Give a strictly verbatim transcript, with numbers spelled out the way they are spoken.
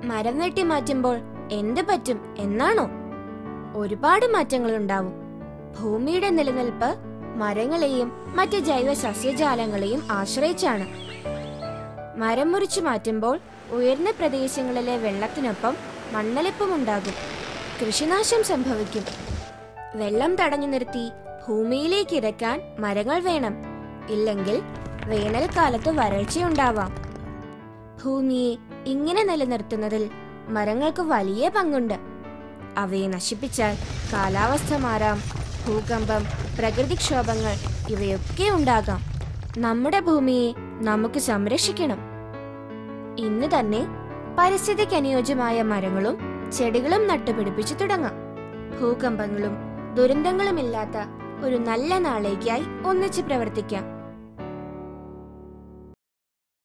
മരം വെട്ടി മാറ്റുമ്പോൾ എന്ത് പറ്റും എന്നാണോ? ഒരുപാട് മാറ്റങ്ങൾ ഉണ്ടാവും. ഭൂമിയുടെ നിലനിൽപ്പ് മരങ്ങളെയും മറ്റ് ജൈവ സസ്യജാലങ്ങളെയും ആശ്രയിച്ചാണ്. മരം മുറിച്ചു മാറ്റുമ്പോൾ ഉയർന്ന പ്രദേശങ്ങളിലെ വെള്ളത്തിനൊപ്പം മണ്ണൊലിപ്പും ഉണ്ടാകും. കൃഷിനാശം സംഭവിക്കും. വെള്ളം തടഞ്ഞു നിർത്തി ഭൂമിയിലേക്ക് ഇറക്കാൻ മരങ്ങൾ വേണം. ഇല്ലെങ്കിൽ വേനൽക്കാലത്ത് വരൾച്ചയുണ്ടാവാം. ഭൂമിയെ ഇങ്ങനെ നിലനിർത്തുന്നതിൽ മരങ്ങൾക്ക് വലിയ പങ്കുണ്ട്. അവയെ നശിപ്പിച്ചാൽ കാലാവസ്ഥ മാറാം, ഭൂകമ്പം, പ്രകൃതിക്ഷോഭങ്ങൾ ഇവയൊക്കെ ഉണ്ടാകാം. നമ്മുടെ ഭൂമിയെ നമുക്ക് സംരക്ഷിക്കണം. ഇന്ന് തന്നെ പരിസ്ഥിതിക്ക് അനുയോജ്യമായ മരങ്ങളും ചെടികളും നട്ടുപിടിപ്പിച്ചു തുടങ്ങാം. ഭൂകമ്പങ്ങളും ദുരന്തങ്ങളുമില്ലാത്ത ഒരു നല്ല നാളേക്കായി ഒന്നിച്ച് പ്രവർത്തിക്കാം.